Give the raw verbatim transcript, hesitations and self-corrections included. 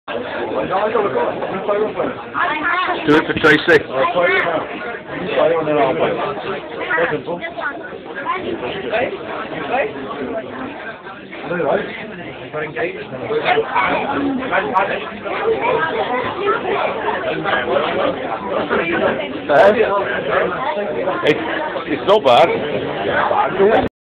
Do it for Tracy. I'll play it now. You play and then I'll play. That's simple. It's, it's not bad.